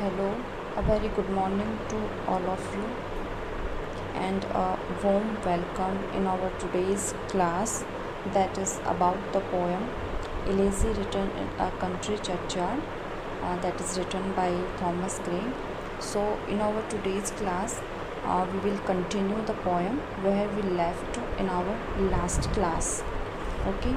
Hello, a very good morning to all of you, and a warm welcome in our today's class that is about the poem Elsie written in a country churchyard, that is written by Thomas Gray. So, in our today's class, we will continue the poem where we left in our last class. Okay.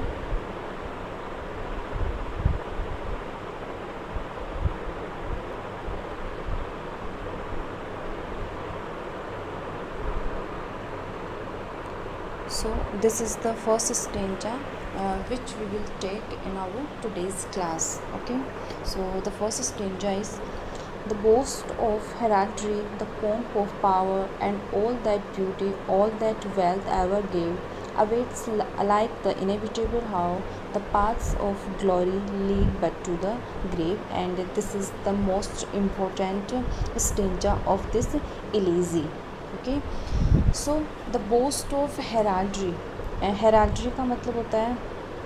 So this is the first stanza which we will take in our today's class. Okay, so the first stanza is: the boast of heraldry, the pomp of power, and all that beauty, all that wealth ever gave, awaits like the inevitable how the paths of glory lead but to the grave. And this is the most important stanza of this Elsie. Okay, so the boast of heraldry, heraldry का मतलब होता है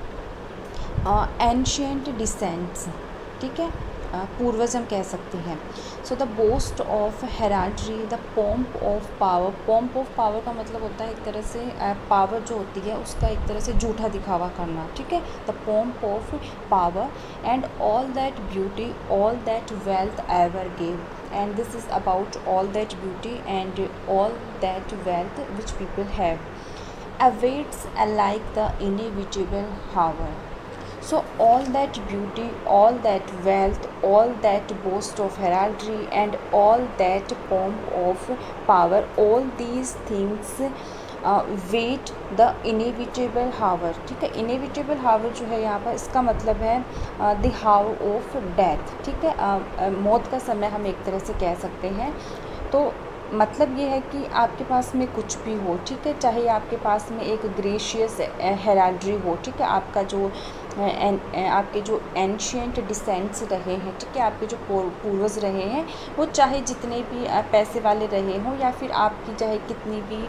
ancient descents, ठीक है, पूर्वज हम कह सकते हैं. So the boast of heraldry, the pomp of power. Pomp of power का मतलब होता है एक तरह से पावर जो होती है उसका एक तरह से झूठा दिखावा करना, ठीक है. The pomp of power and all that beauty, all that wealth ever gave. And this is about all that beauty and all that wealth which people have, awaits alike the inevitable hour. So all that beauty, all that wealth, all that boast of heraldry, and all that pomp of power, all these things await the inevitable hour. ठीक है, inevitable हावर जो है यहाँ पर इसका मतलब है the hour of death. ठीक है, मौत का समय हम एक तरह से कह सकते हैं. तो मतलब ये है कि आपके पास में कुछ भी हो, ठीक है, चाहे आपके पास में एक ग्रेशियस हेराल्ड्री हो, ठीक है, आपका जो आपके जो एंशियंट डिसेंट्स रहे हैं, ठीक है, आपके जो पूर्वज रहे हैं वो चाहे जितने भी पैसे वाले रहे हों या फिर आपकी चाहे कितनी भी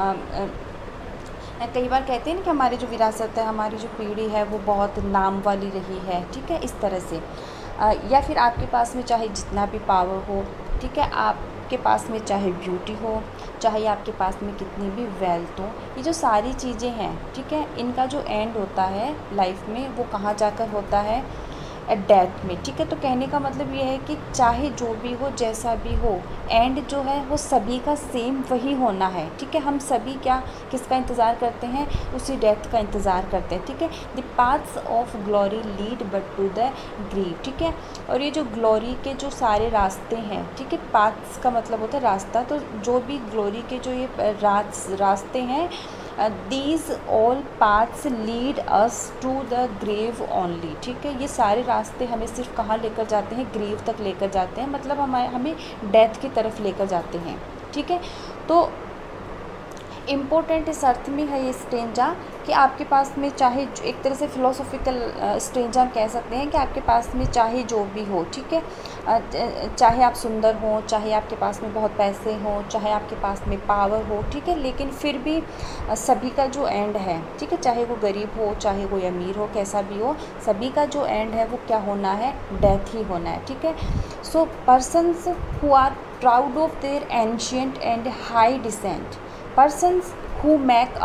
कई बार कहते हैं ना कि हमारी जो विरासत है, हमारी जो पीढ़ी है वो बहुत नाम वाली रही है, ठीक है, इस तरह से. या फिर आपके पास में चाहे जितना भी पावर हो, ठीक है, आपके पास में चाहे ब्यूटी हो, चाहे आपके पास में कितनी भी वेल्थ हो, ये जो सारी चीज़ें हैं, ठीक है, इनका जो एंड होता है लाइफ में वो कहाँ जाकर होता है? डेथ में. ठीक है, तो कहने का मतलब ये है कि चाहे जो भी हो, जैसा भी हो, एंड जो है वो सभी का सेम वही होना है. ठीक है, हम सभी क्या किसका इंतज़ार करते हैं? उसी डेथ का इंतज़ार करते हैं. ठीक है, the paths of glory lead but to the grave. ठीक है, और ये जो ग्लोरी के जो सारे रास्ते हैं, ठीक है, पाथ्स का मतलब होता है रास्ता, तो जो भी ग्लोरी के जो ये रास्ते हैं, these all paths lead us to the grave only. ठीक है, ये सारे रास्ते हमें सिर्फ कहाँ लेकर जाते हैं? ग्रेव तक लेकर जाते हैं, मतलब हमें डेथ की तरफ लेकर जाते हैं. ठीक है, तो इम्पोर्टेंट इस अर्थ में है ये स्टेंजा कि आपके पास में चाहे एक तरह से फ़िलोसॉफिकल स्टेंजा हम कह सकते हैं कि आपके पास में चाहे जो भी हो, ठीक है, चाहे आप सुंदर हो, चाहे आपके पास में बहुत पैसे हों, चाहे आपके पास में पावर हो, ठीक है, लेकिन फिर भी सभी का जो एंड है, ठीक है, चाहे वो गरीब हो, चाहे वो अमीर हो, कैसा भी हो, सभी का जो एंड है वो क्या होना है? डेथ ही होना है. ठीक है, so persons who are proud of their ancient and high descent, persons who make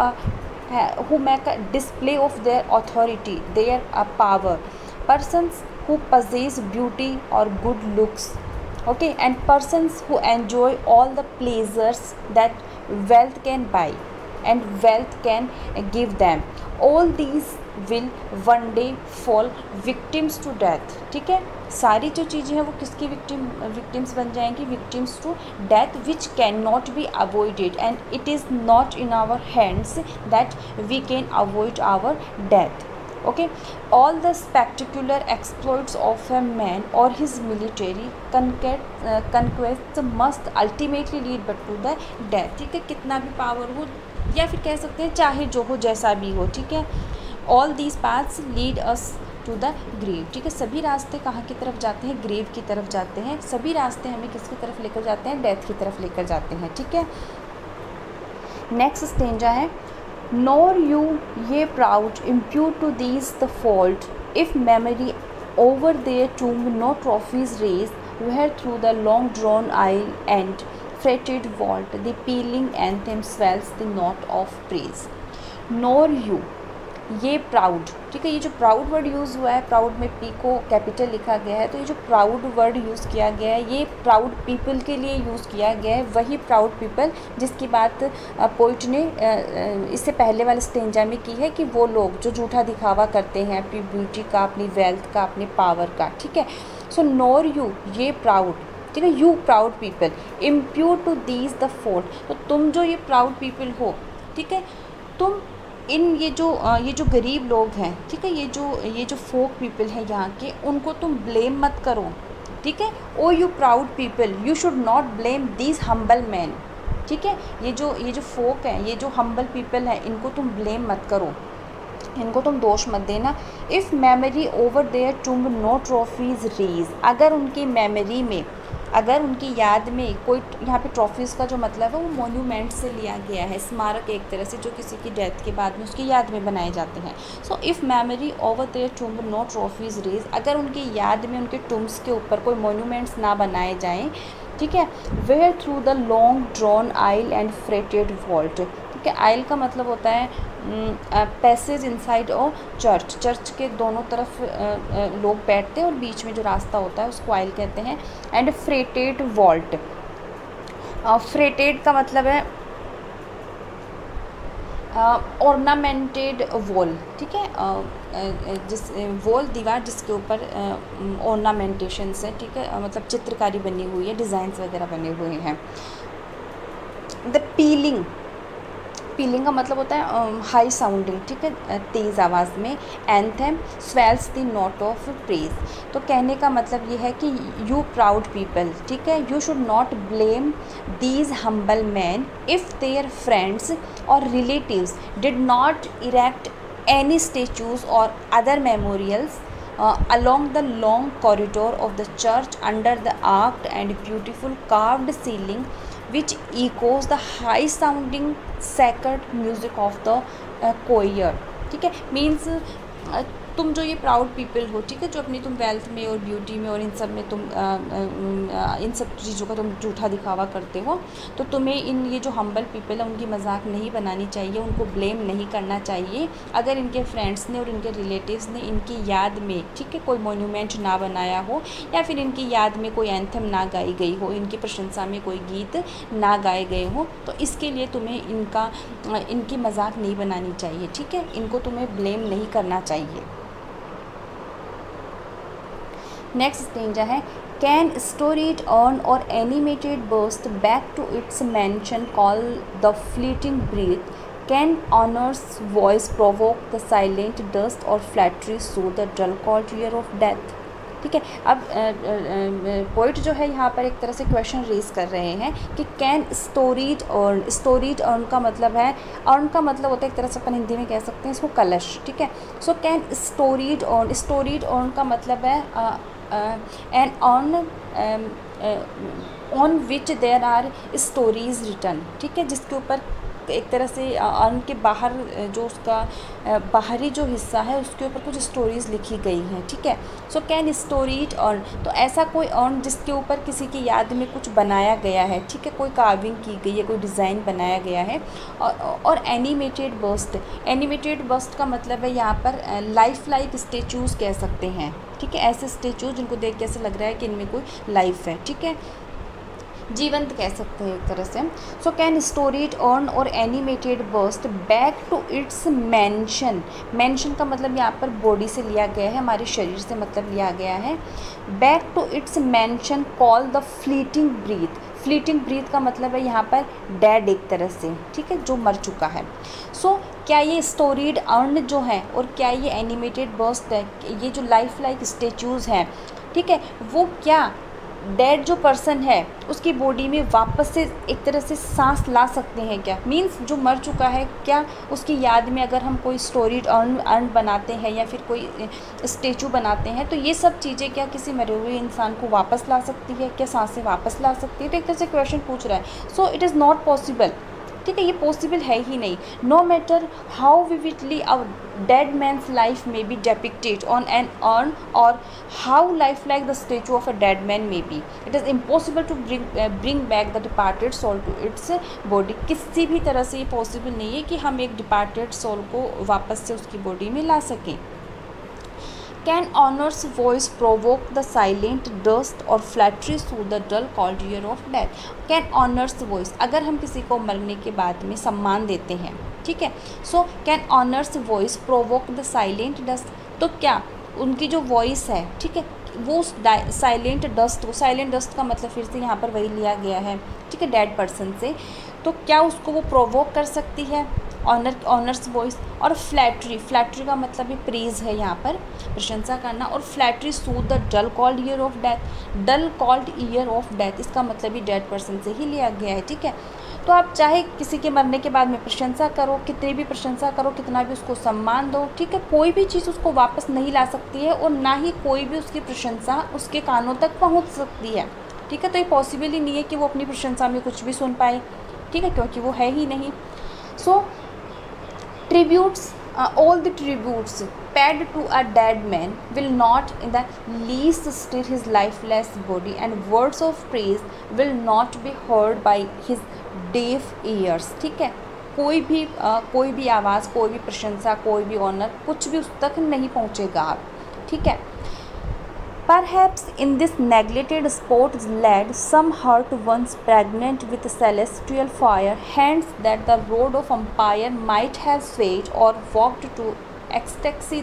a display of their authority, their power, persons who possess beauty or good looks, okay, and persons who enjoy all the pleasures that wealth can buy and wealth can give them, all these will one day fall victims to death. ठीक है, सारी जो चीज़ें हैं वो किसकी victims बन जाएंगी? Victims to death, which can not be avoided, and it is not in our hands that we can avoid our death. Okay, all the spectacular exploits of a man or his military conquests must ultimately lead but to the death. ठीक है, कितना भी power हो या फिर कह सकते हैं चाहे जो हो, जैसा भी हो, ठीक है, all these paths lead us to the grave. ठीक है, सभी रास्ते कहाँ की तरफ जाते हैं? ग्रेव की तरफ जाते हैं. सभी रास्ते हमें किसकी तरफ लेकर जाते हैं? डेथ की तरफ लेकर जाते हैं. ठीक है, नेक्स्ट स्टेंजा है: nor you ye proud impute to these the fault, if memory over their tomb no trophies raise, where through the long drawn aisle and fretted vault the pealing anthem swells the note of praise. Nor you, ye proud, ठीक है, ये जो proud word use हुआ है, proud में P को capital लिखा गया है, तो ये जो प्राउड वर्ड यूज़ किया गया है ये प्राउड पीपल के लिए यूज़ किया गया है, वही प्राउड पीपल जिसकी बात पोइट ने इससे पहले वाले स्टेंजा में की है कि वो लोग जो झूठा दिखावा करते हैं अपनी ब्यूटी का, अपनी वेल्थ का, अपने पावर का, ठीक है। सो नोर यू, ये प्राउड, ठीक है, you proud people impute to these the fault, तो तुम जो ये प्राउड पीपल हो, ठीक है, तुम इन ये जो गरीब लोग हैं, ठीक है, ये जो फोक पीपल हैं यहाँ के, उनको तुम ब्लेम मत करो, ठीक है। O you proud people you should not blame these humble man, ठीक है, ये जो फोक हैं, ये जो हम्बल पीपल हैं, इनको तुम ब्लेम मत करो, इनको तुम दोष मत देना। If memory over their tomb no trophies raise, अगर उनकी मेमोरी में, अगर उनकी याद में कोई, यहाँ पे ट्रॉफीज़ का जो मतलब है वो मोन्यूमेंट से लिया गया है, स्मारक एक तरह से जो किसी की डेथ के बाद में उसकी याद में बनाए जाते हैं। So if memory over their tomb no trophies raise, अगर उनकी याद में उनके टुम्ब्स के ऊपर कोई मोन्यूमेंट्स ना बनाए जाएँ, ठीक है। Where through the long drawn aisle and fretted vault, ठीक है, आइल का मतलब होता है पैसेज इनसाइड और चर्च, चर्च के दोनों तरफ लोग बैठते हैं और बीच में जो रास्ता होता है उसको आइल कहते हैं। एंड फ्रेटेड वॉल्ट, फ्रेटेड का मतलब है ऑर्नामेंटेड वॉल, ठीक है, जिस वॉल दीवार जिसके ऊपर ऑर्नामेंटेशंस है, ठीक है, मतलब चित्रकारी बनी हुई है, डिज़ाइंस वगैरह बने हुए हैं। द पीलिंग, पीलिंग का मतलब होता है हाई साउंडिंग, ठीक है, तेज़ आवाज़ में। Anthem swells the note of praise, तो कहने का मतलब ये है कि यू प्राउड पीपल, ठीक है, you should not blame these humble man if their friends और relatives did not erect any statues or other memorials along the long corridor of the church under the arched and beautiful carved ceiling which echoes the high sounding sacred music of the choir, ठीक है। Means तुम जो ये proud people हो, ठीक है, जो अपनी तुम वेल्थ में और ब्यूटी में और इन सब में तुम इन सब चीज़ों का तुम झूठा दिखावा करते हो, तो तुम्हें इन ये जो हम्बल पीपल है उनकी मजाक नहीं बनानी चाहिए, उनको ब्लेम नहीं करना चाहिए अगर इनके फ्रेंड्स ने और इनके रिलेटिव्स ने इनकी याद में, ठीक है, कोई मोन्यूमेंट ना बनाया हो या फिर इनकी याद में कोई एंथम ना गाई गई हो, इनकी प्रशंसा में कोई गीत ना गाए गए हो, तो इसके लिए तुम्हें इनकी मजाक नहीं बनानी चाहिए, ठीक है, इनको तुम्हें ब्लेम नहीं करना चाहिए। नेक्स्ट स्टेंजा है can storied urn or animated burst back to its mansion call the fleeting breath can honour's voice provoke the silent dust or flattery soothe the dull cold ear of death, ठीक है। अब poet जो है यहाँ पर एक तरह से क्वेश्चन रेज कर रहे हैं कि can storied urn, storied urn का मतलब है, अर्न का मतलब होता है एक तरह से अपन हिंदी में कह सकते हैं इसको कलश, ठीक है। So can storied urn, storied urn का मतलब है an urn which there are stories written, ठीक है, जिसके ऊपर एक तरह से अर्न के बाहर जो उसका बाहरी जो हिस्सा है उसके ऊपर कुछ स्टोरीज़ लिखी गई हैं, ठीक है। सो कैन स्टोरीड अर्न, तो ऐसा कोई अर्न जिसके ऊपर किसी की याद में कुछ बनाया गया है, ठीक है, कोई कार्विंग की गई है, कोई डिज़ाइन बनाया गया है। और एनिमेटेड बस्ट, एनिमेटेड बस्ट का मतलब है यहाँ पर लाइफ लाइक स्टेचूज़ कह सकते हैं, ठीक है, ऐसे स्टेचूज जिनको देख के ऐसे लग रहा है कि इनमें कोई लाइफ है, ठीक है, जीवंत कह सकते हैं एक तरह से। So can storied urn or animated burst back to its mansion, mansion का मतलब यहाँ पर बॉडी से लिया गया है, हमारे शरीर से मतलब लिया गया है। Back to its mansion call the fleeting breath, fleeting breath का मतलब है यहाँ पर डेड एक तरह से, ठीक है, जो मर चुका है। सो क्या ये स्टोरीड अर्न जो है और क्या ये एनिमेटेड बर्स्ट है, ये जो लाइफ लाइक स्टेचूज़ हैं, ठीक है, वो क्या डेड जो पर्सन है उसकी बॉडी में वापस से एक तरह से सांस ला सकते हैं क्या, मींस जो मर चुका है क्या उसकी याद में अगर हम कोई स्टोरीड अर्न बनाते हैं या फिर कोई स्टेचू बनाते हैं तो ये सब चीज़ें क्या किसी मरे हुए इंसान को वापस ला सकती है, क्या सांसें वापस ला सकती है, तो एक तरह से क्वेश्चन पूछ रहा है। So it is not possible ठीक है, ये पॉसिबल है ही नहीं। No matter how vividly a dead man's life may be depicted on an urn or how life like the statue of a dead man may be, it is impossible to bring back the departed soul to its body. किसी भी तरह से ये possible नहीं है कि हम एक डिपार्टेड सोल को वापस से उसकी बॉडी में ला सकें। Can honor's voice provoke the silent dust or flattery soothe the dull cold ear of death? Can honor's voice, अगर हम किसी को मरने के बाद में सम्मान देते हैं, ठीक है, so can honor's voice provoke the silent dust, तो क्या उनकी जो वॉइस है, ठीक है, वो साइलेंट डस्ट, वो साइलेंट डस्ट का मतलब फिर से यहाँ पर वही लिया गया है, ठीक है, डेड पर्सन से, तो क्या उसको वो प्रोवोक कर सकती है ऑनर्स वॉइस। और फ्लैटरी का मतलब भी प्रेज़ है यहाँ पर, प्रशंसा करना। Or flattery soothe the dull cold ear of death, dull cold ear of death इसका मतलब भी डेड पर्सन से ही लिया गया है, ठीक है। तो आप चाहे किसी के मरने के बाद में प्रशंसा करो, कितनी भी प्रशंसा करो, कितना भी उसको सम्मान दो, ठीक है, कोई भी चीज़ उसको वापस नहीं ला सकती है और ना ही कोई भी उसकी प्रशंसा उसके कानों तक पहुंच सकती है, ठीक है। तो ये पॉसिबल ही नहीं है कि वो अपनी प्रशंसा में कुछ भी सुन पाए, ठीक है, क्योंकि वो है ही नहीं। सो tributes, all the tributes paid to a dead man will not in the least stir his lifeless body, and words of praise will not be heard by his deaf ears, ठीक है। कोई भी आवाज़, कोई भी प्रशंसा, कोई भी ऑनर, कुछ भी उस तक नहीं पहुँचेगा, ठीक है। Perhaps in this neglected spot led some heart once pregnant with celestial fire, hence that the road of empire might have swayed or walked to ecstasy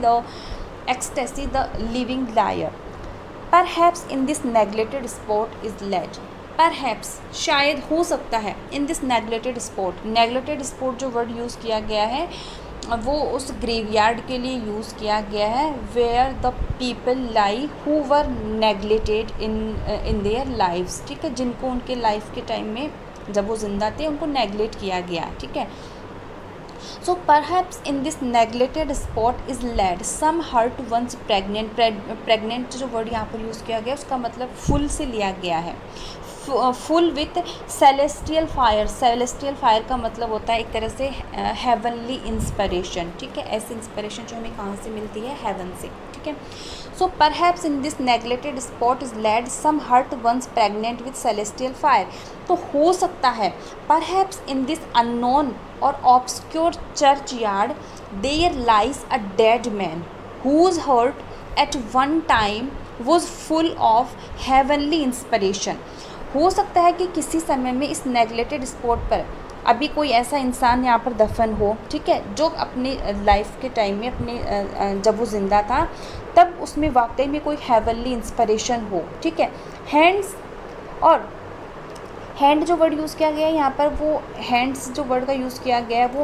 the living liar. Perhaps in this neglected spot is led, perhaps शायद हो सकता है, in this neglected spot जो word use किया गया है वो उस ग्रेवयार्ड के लिए यूज़ किया गया है, where the people lie who were neglected in their lives, ठीक है, जिनको उनके लाइफ के टाइम में जब वो जिंदा थे उनको नेग्लेक्ट किया गया, ठीक है। So perhaps in this neglected spot is laid some heart once pregnant जो वर्ड यहाँ पर यूज़ किया गया उसका मतलब फुल से लिया गया है, फुल विथ सेलेस्टियल फायर का मतलब होता है एक तरह से हेवनली इंस्पिरेशन, ठीक है, ऐसी इंस्पिरेशन जो हमें कहाँ से मिलती है, हेवन से, ठीक है। So perhaps in this neglected spot is laid some heart once pregnant with celestial fire, तो हो सकता है परहैप्स इन दिस अननोन और obscure churchyard there lies a dead man whose heart at one time was full of heavenly inspiration. हो सकता है कि किसी समय में इस नेग्लेक्टेड स्पॉट पर अभी कोई ऐसा इंसान यहाँ पर दफन हो, ठीक है, जो अपने लाइफ के टाइम में अपने जब वो ज़िंदा था तब उसमें वाकई में कोई हेवनली इंस्पिरेशन हो, ठीक है। हैंड्स और हैंड जो वर्ड यूज़ किया गया है यहाँ पर, वो हैंड्स जो वर्ड का यूज़ किया गया है वो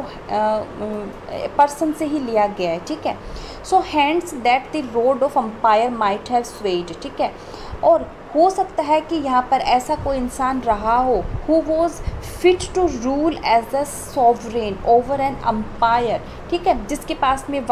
पर्सन से ही लिया गया है, ठीक है। So hands that the rod of empire might have swayed, ठीक है। और हो सकता है कि यहाँ पर ऐसा कोई इंसान रहा हो who was fit to rule as a sovereign over an empire, ठीक है, जिसके पास में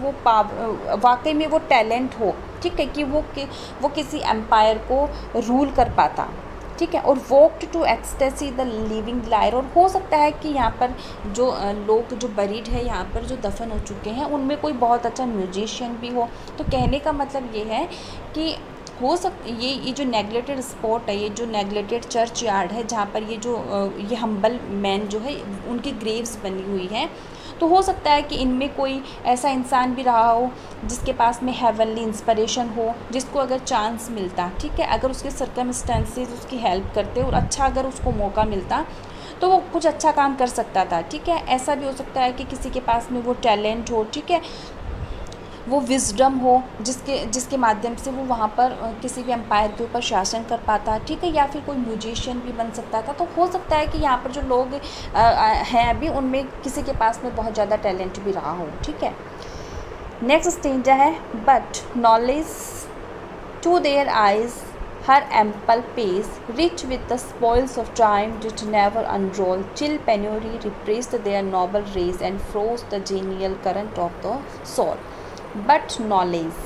वाकई में वो टैलेंट हो, ठीक है, कि वो किसी एम्पायर को रूल कर पाता, ठीक है। और walked to ecstasy the living lyre, और हो सकता है कि यहाँ पर जो लोग जो बरीड है यहाँ पर जो दफन हो चुके हैं उनमें कोई बहुत अच्छा म्यूजिशियन भी हो। तो कहने का मतलब ये है कि हो सकता ये जो नेग्लेक्टेड स्पॉट है, ये जो नेग्लेक्टेड चर्च यार्ड है जहाँ पर ये हम्बल मैन जो है उनकी ग्रेव्स बनी हुई हैं, तो हो सकता है कि इनमें कोई ऐसा इंसान भी रहा हो जिसके पास में हेवनली इंस्पिरेशन हो, जिसको अगर चांस मिलता, ठीक है, अगर उसके सर्कमस्टेंसेस उसकी हेल्प करते और अच्छा अगर उसको मौका मिलता तो वो कुछ अच्छा काम कर सकता था, ठीक है। ऐसा भी हो सकता है कि किसी के पास में वो टैलेंट हो, ठीक है, वो विजडम हो जिसके माध्यम से वो वहाँ पर किसी भी एम्पायर के ऊपर शासन कर पाता, ठीक है, या फिर कोई म्यूजिशियन भी बन सकता था। तो हो सकता है कि यहाँ पर जो लोग हैं अभी उनमें किसी के पास में बहुत ज़्यादा टैलेंट भी रहा हो, ठीक है। नेक्स्ट स्टेंजा है, but knowledge to their eyes her ample pace, rich with the spoils of time, did never unroll, till penury repressed their noble race and froze the genial current of the soul. But knowledge,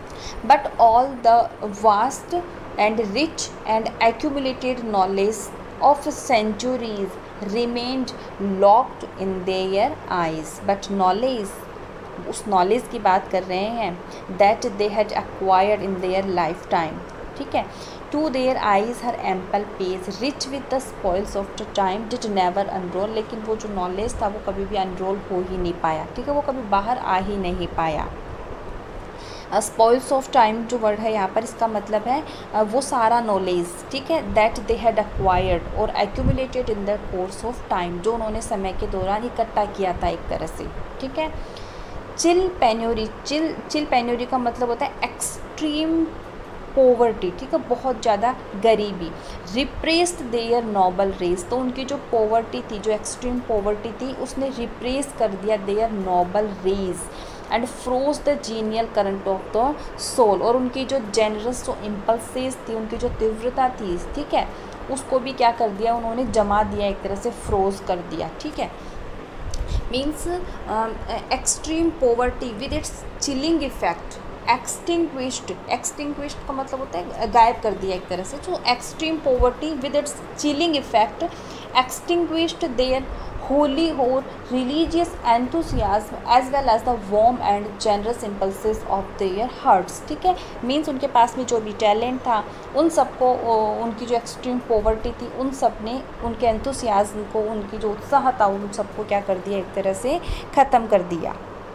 but all the vast and rich and accumulated knowledge of centuries remained locked in their eyes, but knowledge, उस knowledge की बात कर रहे हैं that they had acquired in their lifetime, ठीक है। To their eyes her ample pace rich with the spoils of the time did never unroll, लेकिन वो जो नॉलेज था वो कभी भी अनरोल हो ही नहीं पाया, ठीक है, वो कभी बाहर आ ही नहीं पाया। स्पॉइल्स ऑफ टाइम जो वर्ड है यहाँ पर, इसका मतलब है वो सारा नॉलेज, ठीक है, दैट दे हैड एक्वायर्ड और accumulated in the course of time, जो उन्होंने समय के दौरान इकट्ठा किया था एक तरह से, ठीक है। चिल पेन्योरी, चिल पेन्योरी का मतलब होता है एक्सट्रीम पोवर्टी, ठीक है, बहुत ज़्यादा गरीबी। रिप्रेस्ड देयर नोबल रेस, तो उनकी जो पोवर्टी थी, जो एक्सट्रीम पोवर्टी थी, उसने रिप्रेस कर दिया their noble rage and froze the genial current of the soul, और उनकी जो जेनरस जो इम्पल्सेस थी, उनकी जो तीव्रता थी, ठीक है, उसको भी क्या कर दिया उन्होंने, जमा दिया, एक तरह से फ्रोज कर दिया, ठीक है। Means extreme poverty with its chilling effect extinguished, extinguished का मतलब होता है गायब कर दिया एक तरह से। जो extreme poverty with its chilling effect extinguished their holy और religious enthusiasm as well as the warm and generous impulses of their hearts, ठीक है। मीन्स उनके पास में जो भी टैलेंट था, उन सबको, उनकी जो एक्सट्रीम पोवर्टी थी, उन सब ने उनके एंथुसियाज्म को, उनकी जो उत्साह था, उन सबको क्या कर दिया, एक तरह से ख़त्म कर दिया।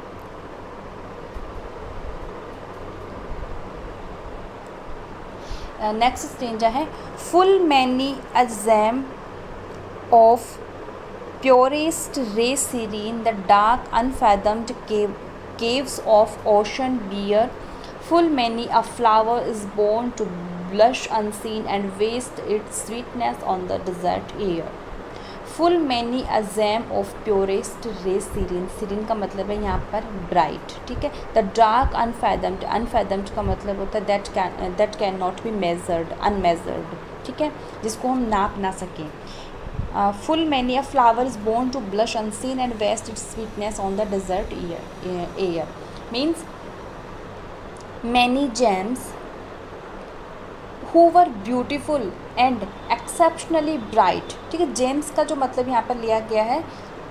नेक्स्ट स्टेंजा है full many a gem of purest ray serene, the dark unfathomed caves of ocean bear full many a flower is born to blush unseen and waste its sweetness on the desert air. Full many a gem of purest ray serene, serene का मतलब है यहाँ पर bright, ठीक है। The dark unfathomed, unfathomed का मतलब होता है that cannot be measured, unmeasured, ठीक है, जिसको हम नाप ना सकें। Full many a flower is born to blush unseen and waste its sweetness on the desert air. Means many gems who were beautiful and exceptionally bright, ठीक है। James का जो मतलब यहाँ पर लिया गया है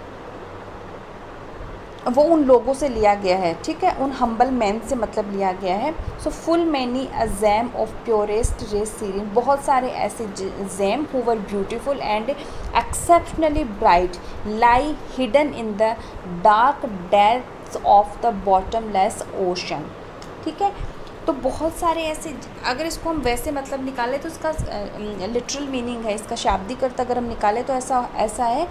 वो उन लोगों से लिया गया है, ठीक है, उन हम्बल मैन से मतलब लिया गया है। So full many a gem of purest ray serene, बहुत सारे ऐसे gem who were beautiful and exceptionally bright lie hidden in the dark depths of the bottomless ocean, ठीक है। तो बहुत सारे ऐसे, अगर इसको हम वैसे मतलब निकालें तो इसका लिटरल मीनिंग है, इसका शाब्दिक अर्थ अगर हम निकालें तो ऐसा है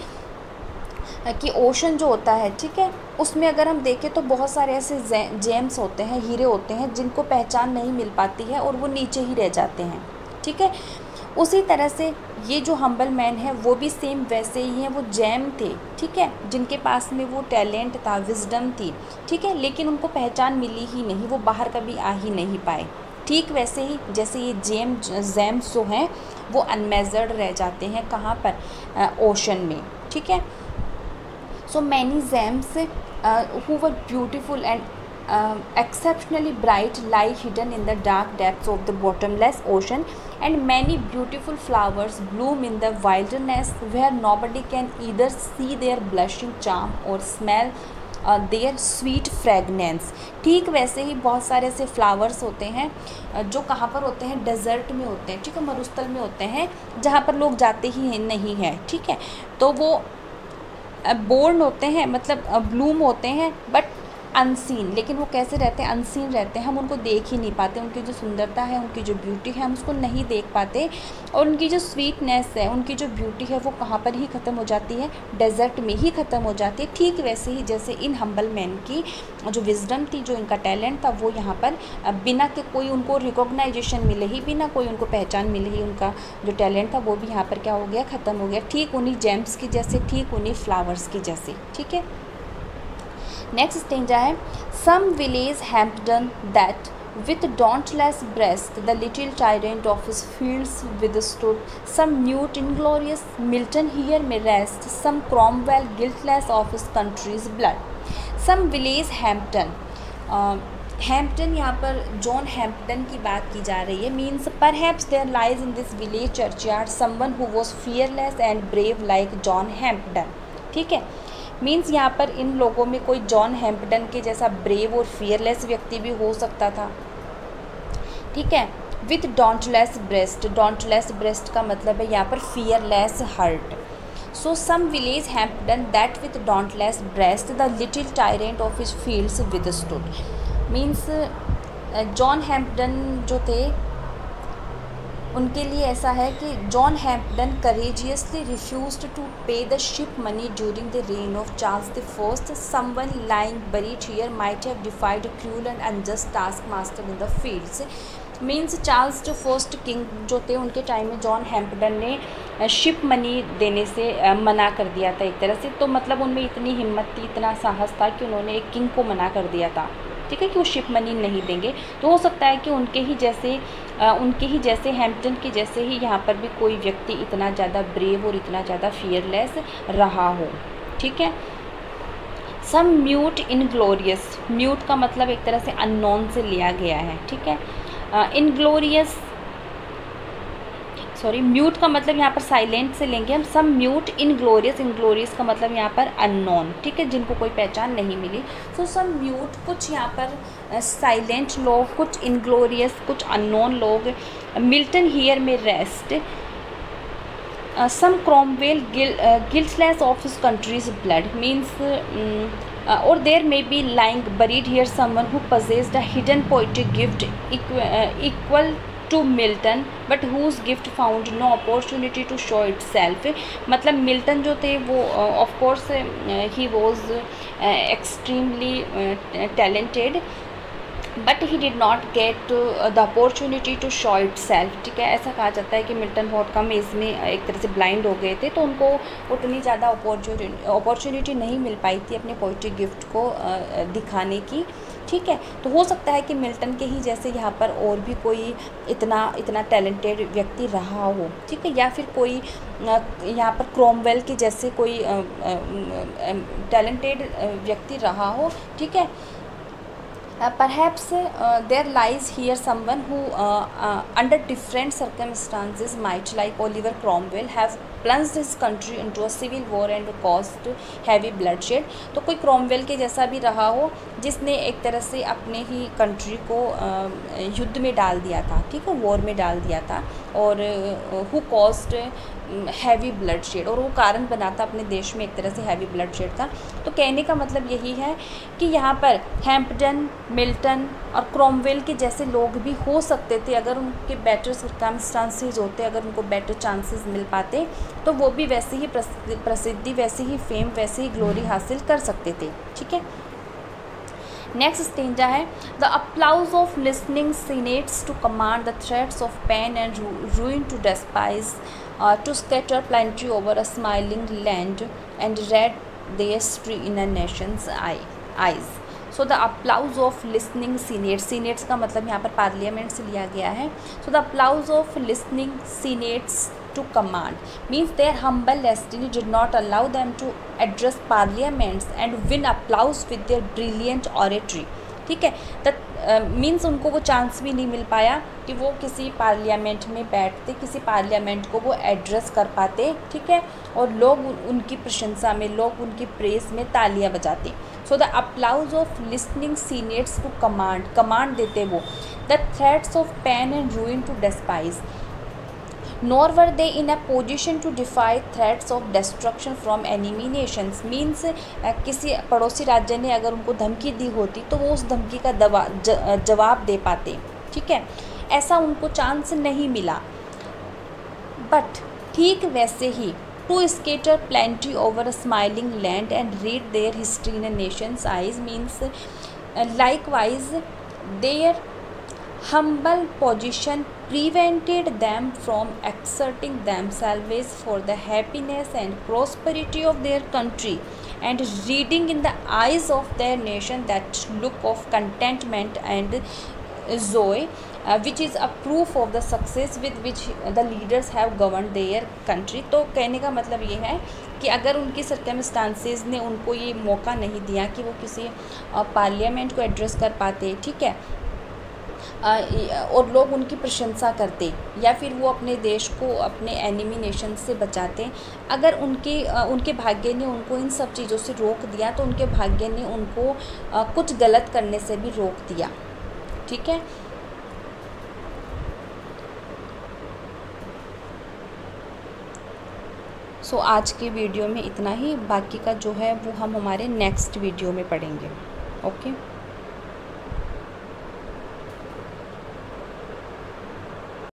कि ओशन जो होता है, ठीक है, उसमें अगर हम देखें तो बहुत सारे ऐसे जेम्स होते हैं, हीरे होते हैं, जिनको पहचान नहीं मिल पाती है और वो नीचे ही रह जाते हैं, ठीक है। उसी तरह से ये जो हम्बल मैन है वो भी सेम वैसे ही हैं, वो जेम थे, ठीक है, जिनके पास में वो टैलेंट था, विजडम थी, ठीक है, लेकिन उनको पहचान मिली ही नहीं, वो बाहर कभी आ ही नहीं पाए। ठीक वैसे ही जैसे ये जेम्स जो हैं वो अनमेजर्ड रह जाते हैं, कहाँ पर, ओशन में, ठीक है। So many gems who were beautiful and exceptionally bright lie hidden in the dark depths of the bottomless ocean, and many beautiful flowers bloom in the wilderness where nobody can either see their blushing charm or smell their sweet fragrance. ठीक वैसे ही बहुत सारे ऐसे flowers होते हैं जो कहाँ पर होते हैं, डेजर्ट में होते हैं, ठीक है, मरुस्थल में होते हैं, जहाँ पर लोग जाते ही नहीं हैं, ठीक है। तो वो बोर्न होते हैं, मतलब ब्लूम होते हैं, बट अनसीन, लेकिन वो कैसे रहते हैं, अनसीन रहते हैं, हम उनको देख ही नहीं पाते, उनकी जो सुंदरता है, उनकी जो ब्यूटी है, हम उसको नहीं देख पाते, और उनकी जो स्वीटनेस है, उनकी जो ब्यूटी है, वो कहाँ पर ही ख़त्म हो जाती है, डेजर्ट में ही ख़त्म हो जाती है। ठीक वैसे ही जैसे इन हम्बल मैन की जो विजडम थी, जो इनका टैलेंट था, वो यहाँ पर बिना के कोई उनको रिकॉग्नाइजेशन मिले ही, बिना कोई उनको पहचान मिले ही, उनका जो टैलेंट था वो भी यहाँ पर क्या हो गया, ख़त्म हो गया, ठीक उन्हीं जेम्स की जैसे, ठीक उन्हीं फ्लावर्स की जैसे, ठीक है। नेक्स्ट स्टेंजा है some village Hampden that with dauntless breast the little tyrant of his fields withstood, some mute inglorious Milton here may rest, some Cromwell guiltless of his country's blood, some village Hampton Hampton, यहाँ पर John Hampton की बात की जा रही है। Means perhaps there lies in this village churchyard someone who was fearless and brave like John Hampton. ठीक है, मीन्स यहाँ पर इन लोगों में कोई जॉन हैम्पटन के जैसा ब्रेव और फियरलेस व्यक्ति भी हो सकता था। ठीक है, with dauntless breast, dauntless breast का मतलब है यहाँ पर fearless heart. So some village Hampden that with dauntless breast the little tyrant of his fields withstood। Means John Hampden जो थे उनके लिए ऐसा है कि John Hampden courageously refused to pay the ship money during the reign of Charles the first. Someone lying buried here might have defied cruel and unjust task master in the fields. Means Charles जो first king जो थे उनके time में John Hampden ने ship money देने से मना कर दिया था एक तरह से। तो मतलब उनमें इतनी हिम्मत थी, इतना साहस था कि उन्होंने एक किंग को मना कर दिया था। ठीक है, कि वो शिप मनी नहीं देंगे। तो हो सकता है कि उनके ही जैसे हैम्पटन के जैसे ही यहाँ पर भी कोई व्यक्ति इतना ज़्यादा ब्रेव और इतना ज़्यादा फियरलेस रहा हो। ठीक है, सम म्यूट इनग्लोरियस, म्यूट का मतलब एक तरह से अननोन से लिया गया है। ठीक है, इनग्लोरियस म्यूट का मतलब यहाँ पर साइलेंट से लेंगे हम। सम म्यूट इनग्लोरियस, इनग्लोरियस का मतलब यहाँ पर अननोन। ठीक है, जिनको कोई पहचान नहीं मिली। सो सम म्यूट, कुछ यहाँ पर साइलेंट लोग, कुछ इनग्लोरियस, कुछ अननोन लोग। मिल्टन हियर में rest. Some Cromwell guiltless of his country's blood. Means or there may be lying buried here someone who possessed a hidden poetic gift equal to Milton but whose gift found no opportunity to show itself। मतलब Milton जो थे वो of course he was extremely talented but he did not get the opportunity to show itself. ठीक है, ऐसा कहा जाता है कि मिल्टन बहुत कम एज में एक तरह से ब्लाइंड हो गए थे, तो उनको उतनी ज़्यादा अपॉर्चुनिटी नहीं मिल पाई थी अपने पोइट्री गिफ्ट को दिखाने की। ठीक है, तो हो सकता है कि मिल्टन के ही जैसे यहाँ पर और भी कोई इतना टैलेंटेड व्यक्ति रहा हो। ठीक है, या फिर कोई यहाँ पर क्रॉमवेल के जैसे कोई टैलेंटेड व्यक्ति रहा हो। ठीक है, perhaps there lies here someone who under different circumstances might like Oliver Cromwell have plunged his country into a civil war and caused heavy bloodshed। तो कोई क्रॉमवेल के जैसा भी रहा हो जिसने एक तरह से अपने ही कंट्री को युद्ध में डाल दिया था। ठीक है, वॉर में डाल दिया था। और who caused heavy bloodshed, और वो कारण बना था अपने देश में एक तरह से हैवी ब्लड शेड का। तो कहने का मतलब यही है कि यहाँ पर हैम्पटन, मिल्टन और क्रॉमवेल के जैसे लोग भी हो सकते थे अगर उनके बेटर सर्कमस्टांसेस होते, अगर उनको बेटर चांसेस मिल पाते तो वो भी वैसे ही प्रसिद्धि, वैसे ही फेम, वैसे ही ग्लोरी हासिल कर सकते थे। ठीक है, नेक्स्ट स्टेंजा है the applause of listening senates to command the threats of pain and ruin to despise to scatter plenty over a smiling land and read their history in a nation's eyes। So the applause of listening senates, senates का मतलब यहाँ पर parliament से लिया गया है। So the applause of listening senates to command means their humble destiny did not allow them to address parliaments and win applause with their brilliant oratory। ठीक है, मीन्स उनको वो चांस भी नहीं मिल पाया कि वो किसी पार्लियामेंट में बैठते, किसी पार्लियामेंट को वो एड्रेस कर पाते। ठीक है, और लोग उनकी प्रशंसा में, लोग उनकी प्रेस में तालियां बजाते। So the applause of listening senates to command, command देते वो। The threats of pain and ruin to despise nor were they in a position to defy threats of destruction from enemy nations। Means किसी पड़ोसी राज्य ने अगर उनको धमकी दी होती तो वो उस धमकी का जवाब दे पाते। ठीक है, ऐसा उनको चांस नहीं मिला। बट ठीक वैसे ही to scatter plenty over a smiling land and read their history in a nation's eyes means likewise their humble position prevented them from exerting themselves for the happiness and prosperity of their country and reading in the eyes of their nation that look of contentment and joy which is a proof of the success with which the leaders have govern their country. तो कहने का मतलब ये है कि अगर उनकी circumstances ने उनको ये मौका नहीं दिया कि वो किसी पार्लियामेंट को एड्रेस कर पाते, ठीक है, और लोग उनकी प्रशंसा करते, या फिर वो अपने देश को अपने एनिमी नेशन से बचाते, अगर उनके भाग्य ने उनको इन सब चीज़ों से रोक दिया तो उनके भाग्य ने उनको कुछ गलत करने से भी रोक दिया, ठीक है। सो आज की वीडियो में इतना ही, बाकी का जो है वो हम हमारे नेक्स्ट वीडियो में पढ़ेंगे। ओके।